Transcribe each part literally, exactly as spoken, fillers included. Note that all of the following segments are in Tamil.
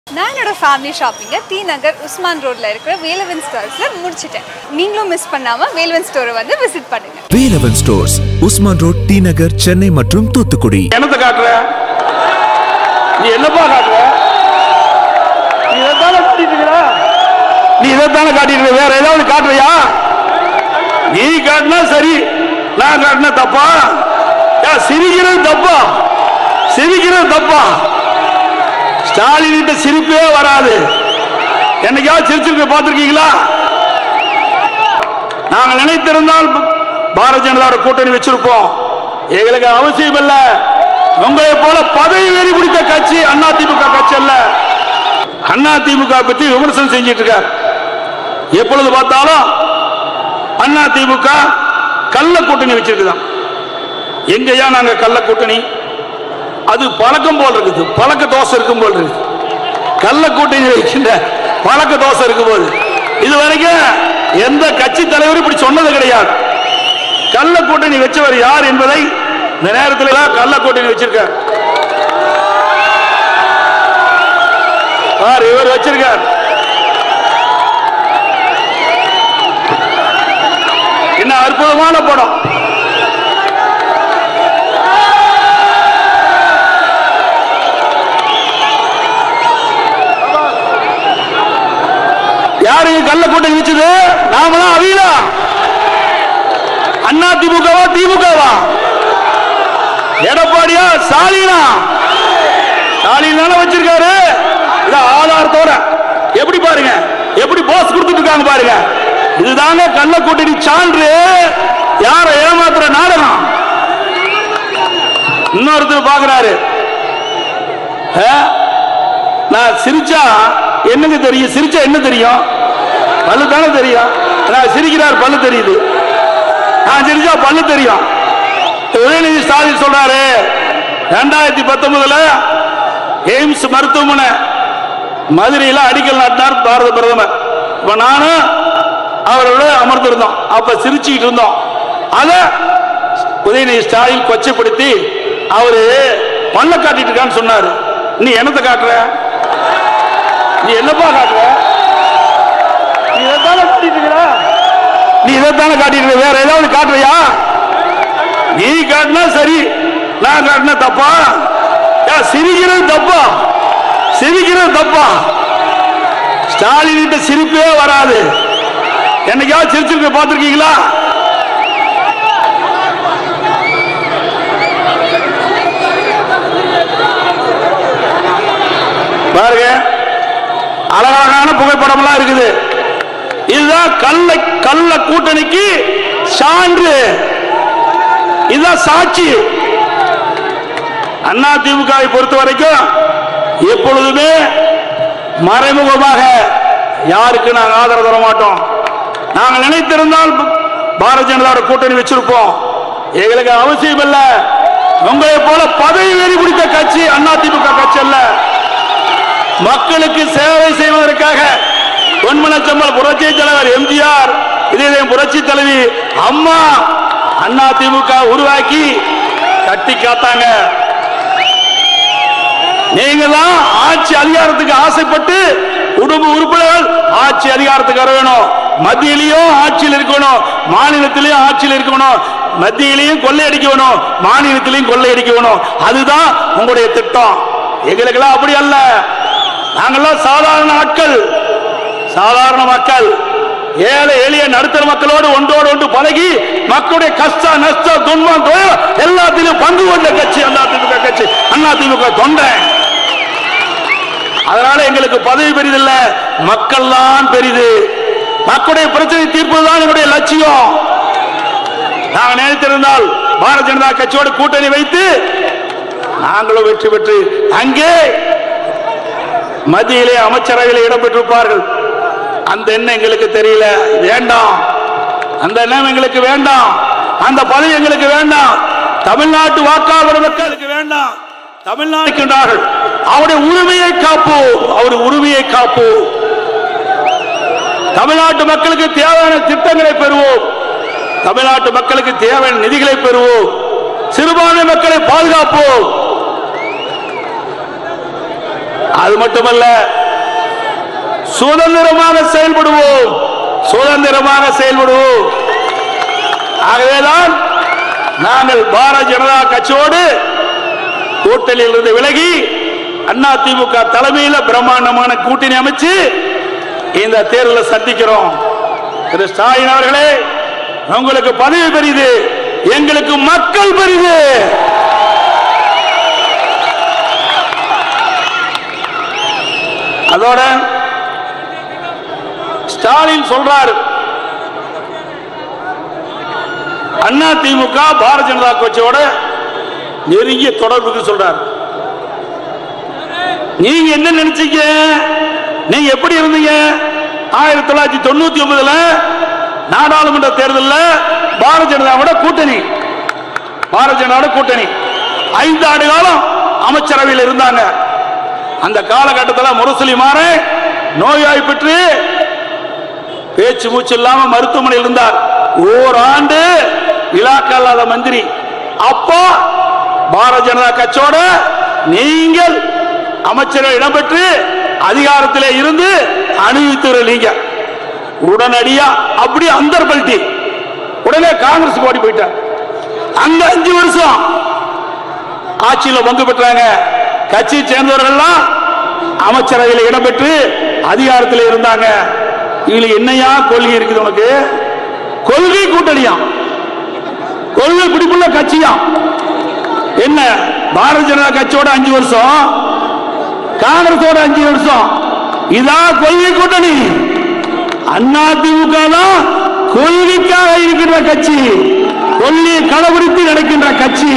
நான் என்னோட ஃபேமிலி ஷாப்பிங்கை டி நகர் உஸ்மான் ரோட்ல இருக்கிற வேலவன் ஸ்டோர்ஸ்ல முடிச்சிட்டேன். நீங்களும் மிஸ் பண்ணாம வேலவன் ஸ்டோரை வந்து விசிட் பண்ணுங்க. வேலவன் ஸ்டோர்ஸ், உஸ்மான் ரோட், டி நகர், சென்னை மற்றும் தூத்துக்குடி. என்னத்தை காட்டுற? நீ என்னப்பா காட்டுற? நீ இதைத்தானே காட்டிட்டு இருக்கிற? நீ இதைத்தானே காட்டிட்டு இருக்க? வேற ஏதாவது காட்டுறியா? நீ காட்டினா சரி, நான் காட்டினா தப்பா? சிரிக்கிறது தப்பா? சிரிக்கிறது தப்பா? ஸ்டாலின் கிட்ட சிரிப்பே வராது. என்னைக்காவது சிரிச்சிருக்க பார்த்திருக்கீங்களா? நாங்கள் நினைத்திருந்தால் பாரதிய ஜனதா கூட்டணி வச்சிருப்போம். எங்களுக்கு அவசியம் இல்ல. உங்களை போல பதவி வெறி பிடித்த கட்சி அதிமுக கட்சி அல்ல. அதிமுக பத்தி விமர்சனம் செஞ்சிட்டு இருக்கார். எப்பொழுது பார்த்தாலும் அதிமுக கள்ள கூட்டணி வச்சிருக்குதான். எங்கயா நாங்க கள்ள கூட்டணி? அது பழக்கம் போல் இருக்குது, பழக்க தோசை இருக்கும் போல் இருக்கு. கள்ள கூட்டணி வைக்கின்ற பழக்க தோசை இருக்கும் போது இதுவரைக்கும் எந்த கட்சி தலைவரும் இப்படி சொன்னது கிடையாது. கள்ள கூட்டணி வச்சவர் யார் என்பதை இந்த நேரத்தில் கள்ள கூட்டணி வச்சிருக்கார். இவர் வச்சிருக்கார். என்ன அற்புதமான படம். யாரு கள்ள கூட்டணி வச்சது? நாம தான். அவியலா அண்ணா திமுகவா திமுகவா? எடப்பாடியா ஸ்டாலினா? ஸ்டாலின் வச்சிருக்காரு. ஆதாரத்தோட எப்படி பாருங்க, எப்படி போஸ் கொடுத்துட்டு இருக்காங்க பாருங்க. இதுதாங்க கள்ள கூட்டணி சான்று. யார ஏமாத்துற நாடகம். இன்னொருத்தர் பாக்குறாரு. நான் சிரிச்சா என்னங்க தெரியும்? சிரிச்சா என்ன தெரியும்? பல்லு தானே தெரியும். நான் சிரிக்கிறார், பல்லு தெரியுது. நான் சிரிச்சா பல்லு தெரியும். உதயநிதி ஸ்டாலின் சொல்றாரு, இரண்டாயிரத்தி பத்தொன்பதுல எய்ம்ஸ் மருத்துவமனை மதுரையில் அடிக்கல் நாட்டினார் பாரத பிரதமர். இப்ப நானும் அவரோட அமர்ந்திருந்தோம். அப்ப சிரிச்சுக்கிட்டு இருந்தோம். அத உதயநிதி ஸ்டாலின் கொச்சைப்படுத்தி அவரு பல்ல காட்டிட்டு இருக்கான்னு சொன்னாரு. நீ என்னத்தை காட்டுற? நீ என்னப்பா காட்டுற? நீ இதைத்தானே காட்டிட்டு இருக்கிற? நீ இதைத்தானே காட்டிட்டு இருக்க? வேற ஏதாவது காட்டுறியா? நீ காட்டினா சரி, நான் காட்டினா தப்பா? சிரிக்கிறது தப்பா? சிரிக்கிறது தப்பா? ஸ்டாலின் கிட்ட சிரிப்பே வராது. என்னைக்காவது சிரிச்சிருக்க பார்த்திருக்கீங்களா? பாருங்க, அழகான புகைப்படம் எல்லாம் இருக்குது. இதுதான் கள்ள கள்ள கூட்டணிக்கு சான்று. இதுதான் சாட்சி. அதிமுகவை பொறுத்த வரைக்கும் எப்பொழுதுமே மறைமுகமாக யாருக்கு நாங்கள் ஆதரவு தர மாட்டோம். நாங்கள் நினைத்திருந்தால் பாரதிய ஜனதா கூட்டணி வச்சிருப்போம். எங்களுக்கு அவசியம் இல்ல. உங்களை போல பதவி வெறி பிடித்த கட்சி அதிமுக கட்சி அல்ல. மக்களுக்கு சேவை செய்வதற்காக பொன்மனச்செம்மல் புரட்சி தலைவர் எம்ஜிஆர், இதே புரட்சி தலைவி அம்மா அதிமுக உருவாக்கி கட்டி காத்தாங்க. நீங்க தான் ஆட்சி அதிகாரத்துக்கு ஆசைப்பட்டு குடும்ப உறுப்பினர்கள் ஆட்சி அதிகாரத்துக்கு வர வேணும். மத்தியிலையும் ஆட்சியில் இருக்கணும், மாநிலத்திலையும் ஆட்சியில் இருக்கணும். மத்தியிலையும் கொள்ளையடிக்கணும், மாநிலத்திலையும் கொள்ளையடிக்கணும். அதுதான் உங்களுடைய திட்டம். எங்களுக்கெல்லாம் அப்படி அல்ல. நாங்கெல்லாம் சாதாரண ஆட்கள், சாதாரண மக்கள், ஏழை எளிய நடுத்தர மக்களோடு ஒன்றோடு ஒன்று பழகி மக்களுடைய கஷ்ட நஷ்ட துன்பம் எல்லாத்திலும் பங்கு கொண்ட கட்சி அதிமுக கட்சி. அதிமுக தொண்டை. அதனால எங்களுக்கு பதவி பெரிதில்லை, மக்கள் தான் பெரிது. மக்களுடைய பிரச்சனை தீர்ப்பதுதான் எங்களுடைய லட்சியம். நாங்கள் நினைத்திருந்தால் பாரதிய ஜனதா கட்சியோடு கூட்டணி வைத்து நாங்களும் வெற்றி பெற்று அங்கே மத்தியிலே அமைச்சரவையில் இடம்பெற்றிருப்பார்கள். அந்த எண்ணம் எங்களுக்கு தெரியல. வேண்டாம், அந்த எண்ணம் எங்களுக்கு வேண்டாம். அந்த பதவி எங்களுக்கு வேண்டாம். தமிழ்நாட்டு வாக்காளர் மக்களுக்கு வேண்டாம். தமிழ்நாடுகின்றார்கள். அவருடைய உரிமையை காப்போம், அவருடைய உரிமையை காப்போம். தமிழ்நாட்டு மக்களுக்கு தேவையான திட்டங்களை பெறுவோம். தமிழ்நாட்டு மக்களுக்கு தேவையான நிதிகளை பெறுவோம். சிறுபான்மை மக்களை பாதுகாப்போம். அது மட்டுமல்ல, சுதந்திரமாக செயல்படுவோம், சுதந்திரமாக செயல்படுவோம். ஆகவேதான் நாங்கள் பாரதிய ஜனதா கட்சியோடு கூட்டணியில் இருந்து விலகி அதிமுக தலைமையில் பிரம்மாண்டமான கூட்டணி அமைச்சு இந்த தேர்தலை சந்திக்கிறோம். திரு ஸ்டாலின் அவர்களே, உங்களுக்கு பதவி பெரிது, எங்களுக்கு மக்கள் பெரிது. அதோட ஸ்டாலின் சொல்றார், அண்ணா திமுக பாரதிய ஜனதா கட்சியோட நெருங்கிய தொடர்புக்கு சொல்றார். நீங்க என்ன நினைச்சீங்க? நீங்க எப்படி இருந்தீங்க? ஆயிரத்தி தொள்ளாயிரத்தி தொண்ணூத்தி ஒன்பதுல நாடாளுமன்ற தேர்தலில் பாரதிய ஜனதாவோட கூட்டணி, பாரதிய ஜனதாவோட கூட்டணி ஐந்து ஆண்டு காலம் அமைச்சரவையில் இருந்தாங்க. அந்த காலகட்டத்தில் முரசொலி மாற நோய்வாய்ப்பட்டு பேச்சு மூச்சு இல்லாம மருத்துவமனையில் இருந்தார். ஓராண்டு விழாக்க இல்லாத மந்திரி. அப்போ பாரதிய ஜனதா கட்சியோட நீங்கள் அமைச்சர்கள் இடம்பெற்று அதிகாரத்தில் இருந்து அனுபவித்தீங்க. உடனடியா அப்படி அந்தர்பல்டி உடனே காங்கிரஸ் ஓடி போயிட்டார். அங்க அஞ்சு வருஷம் ஆட்சியில் பங்கு பெற்றாங்க. கட்சியை சேர்ந்தவர்கள் எல்லாம் அமைச்சரவையில் இடம்பெற்று அதிகாரத்தில் இருந்தாங்க. இதுல என்னையா கொள்கை இருக்குது உனக்கு? கொள்கை கூட்டணியா, கொள்கை பிடிப்புள்ள கட்சியா? என்ன பாரதிய ஜனதா கட்சியோட அஞ்சு வருஷம், காங்கிரஸோட அஞ்சு வருஷம், இதான் கொள்கை கூட்டணி. அண்ணா திமுக தான் கொள்கைக்காக இருக்கின்ற கட்சி, கொள்கையை கடைபிடித்து நடக்கின்ற கட்சி.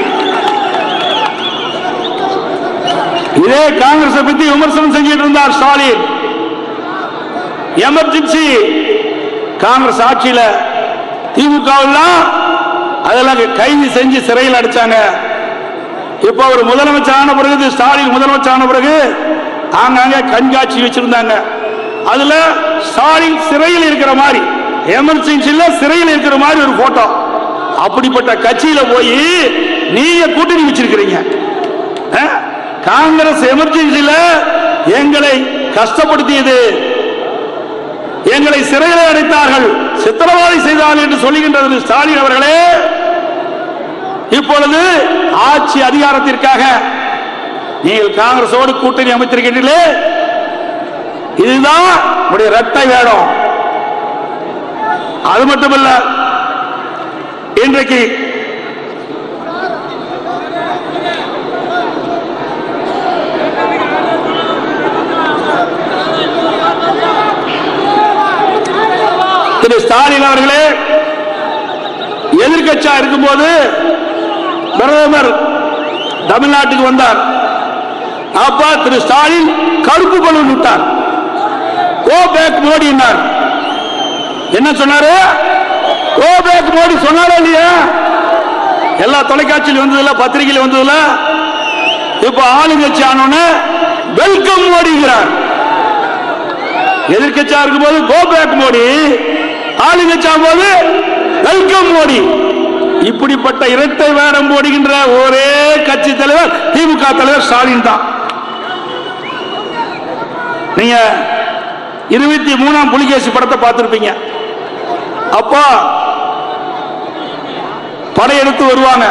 இதே காங்கிரஸ் பத்தி விமர்சனம் செஞ்சிட்டு இருந்தார் ஸ்டாலின். எமர்ஜென்சி காங்கிரஸ் ஆட்சியில திமுக அதெல்லாம் கைது செஞ்சு சிறையில் அடிச்சாங்க. இப்ப ஒரு முதலமைச்சர் ஆன பிறகு, ஸ்டாலின் முதலமைச்சர் ஆன பிறகு ஆங்காங்க கண்காட்சி வச்சிருந்தாங்க. அதுல ஸ்டாலின் சிறையில் இருக்கிற மாதிரி, எமர்ஜென்சில சிறையில் இருக்கிற மாதிரி ஒரு போட்டோ. அப்படிப்பட்ட கட்சியில போய் நீங்க கூட்டணி வச்சிருக்கிறீங்க. காங்கிரஸ் எமர்ஜென்சில எங்களை கஷ்டப்படுத்தியது, எங்களை சிறையில் அடைத்தார்கள், சித்திரவதை செய்தார்கள் என்று சொல்லுகின்றது ஸ்டாலின் அவர்களே. இப்பொழுது ஆட்சி அதிகாரத்திற்காக நீங்கள் காங்கிரஸோடு கூட்டணி அமைத்திருக்கிறீர்களே, இதுதான் உடைய இரட்டை வேடம். அது மட்டுமல்ல, இன்றைக்கு திரு ஸ்டாலின் அவர்களே எதிர்கட்சியா இருக்கும்போது பிரதமர் தமிழ்நாட்டுக்கு வந்தார். அப்பா திரு ஸ்டாலின் கருப்பு பலூன் விட்டார். Go back Modi. என்ன சொன்னாரு? கோ பேக் மோடி சொன்னாரா இல்லையா? எல்லா தொலைக்காட்சியில் வந்ததுல, பத்திரிகையில் வந்ததுல. இப்ப ஆளுங்கட்சி ஆனோன்னு வெல்கம் மோடிங்கிறார். எதிர்கட்சியா இருக்கும் போது கோ பேக் மோடி, ஆளுங்கட்சி ஆகும் போது வெல்கம் மோடி. இப்படிப்பட்ட இரட்டை வேடம் போடுகின்ற ஒரே கட்சி தலைவர் திமுக தலைவர் ஸ்டாலின் தான். நீங்க இருபத்தி மூணாம் புலிகேசி படத்தை பார்த்திருப்பீங்க. அப்போ படையெடுத்து வருவாங்க.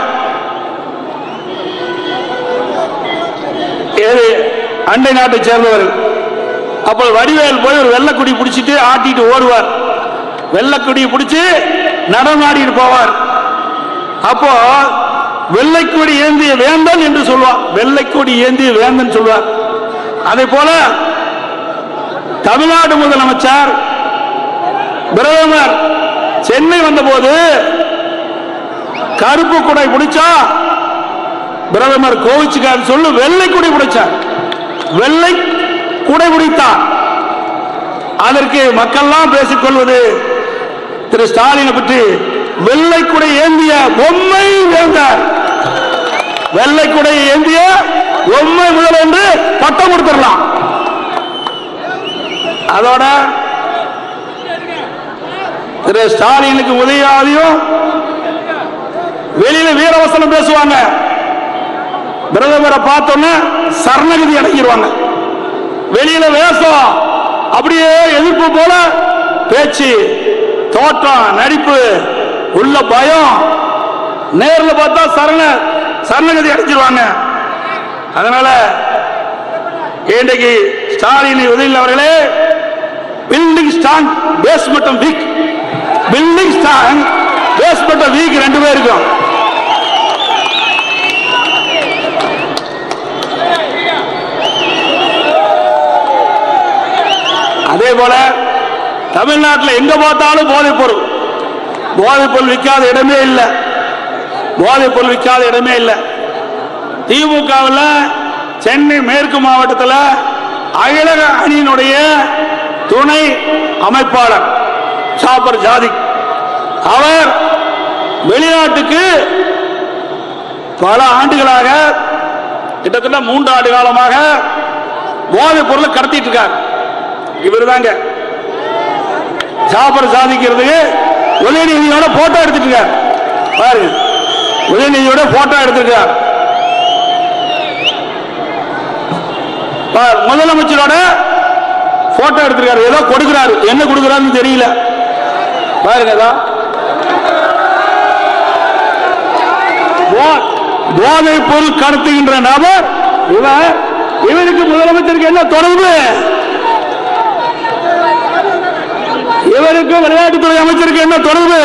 அண்டை நாட்டை சேர்ந்தவர். அப்போ வடிவேல் போய் ஒரு வெள்ளக்குடி பிடிச்சிட்டு ஆட்டிட்டு ஓடுவார். வெள்ளக்குடியை பிடிச்சு நடமாடிட்டு போவார். அப்போ வெள்ளைக்கொடி ஏந்திய வேந்தன் என்று சொல்வார். வெள்ளைக்கொடி ஏந்திய வேந்தன் சொல்வார். அதே போல தமிழ்நாடு முதலமைச்சர் பிரதமர் சென்னை வந்த போது கருப்பு குடை பிடிச்சா பிரதமர் கோவிச்சுக்கார் சொல்லு வெள்ளை குடை பிடிச்சார். வெள்ளை குடை பிடித்தார். அதற்கு மக்கள்லாம் பேசிக்கொள்வது திரு ஸ்டாலினை பற்றி வெள்ளை குடை ஏந்திய பொம்மை வேந்தார், வெள்ளை குடை ஏந்திய பொம்மை முதல் என்று பட்டம் கொடுத்துடலாம். அதோட திரு ஸ்டாலினுக்கு உதயாதியும் வெளியில வீரவசனம் பேசுவாங்க. பிரதமரை பார்த்தோன்னு சரணகதி அடங்கிடுவாங்க. வெளியில வேஷம், அப்படியே எதிர்ப்பு போல பேச்சு, தோற்றம், நடிப்பு, உள்ள பயம், நேர்ல பார்த்தா சரண சரணகதி அடைஞ்சிருவாங்க. அதனால இன்றைக்கு ஸ்டாலின் உதயநிதி அவர்களே, பில்டிங் ஸ்ட்ராங் பேஸ் மட்டும் வீக், பில்டிங் ஸ்ட்ராங் பேஸ் மட்டும் வீக் ரெண்டு பேருக்கும். அதே போல தமிழ்நாட்டில் எங்க பார்த்தாலும் போதைப் பொருள், போதைப் பொருள் விற்காத இடமே இல்லை, போதைப் பொருள் விற்காத இடமே இல்லை. திமுகவில் சென்னை மேற்கு மாவட்டத்தில் அகில அணியினுடைய துணை அமைப்பாளர் ஜாபர் ஜாதிக், அவர் வெளிநாட்டுக்கு பல ஆண்டுகளாக, கிட்டத்தட்ட மூன்று ஆண்டு காலமாக போதைப் பொருளை கடத்திட்டு இருக்கார். இவர் தாங்க ஜாபர் ஜாதிக்கிறதுக்கு உதயநிதியோட போட்டோ எடுத்துட்டு இருக்கார். பாருங்க, உதயநிதியோட போட்டோ எடுத்திருக்கார். முதலமைச்சரோட போட்டோ எடுத்திருக்காரு. ஏதோ கொடுக்கிறாரு, என்ன கொடுக்கிறாருன்னு தெரியல. பாருங்க, போதைப் பொருள் கடத்துகின்ற நபர் இவர். இவருக்கு முதலமைச்சருக்கு என்ன தொடர்பு? இவருக்கு விளையாட்டுத்துறை அமைச்சருக்கு என்ன தொடர்பு?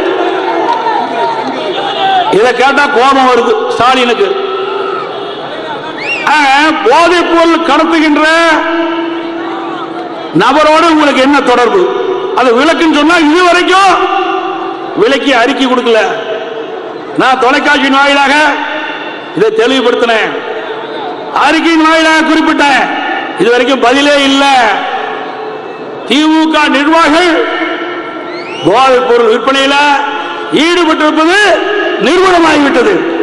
இதை கேட்டா கோபம் வருது ஸ்டாலினுக்கு. போதைப் பொருள் கடத்துகின்ற நபரோடு உங்களுக்கு என்ன தொடர்பு? அது விளக்குன்னு சொன்னா இதுவரைக்கும் விலக்கி அறிக்கை கொடுக்கல. நான் தொலைக்காட்சி வாயிலாக இதை தெளிவுபடுத்தினேன், அறிக்கையின் வாயிலாக குறிப்பிட்டேன். இதுவரைக்கும் பதிலே இல்லை. திமுக நிர்வாகிகள் போதைப் பொருள் விற்பனையில் ஈடுபட்டிருப்பது நிறுவனமாகிவிட்டது.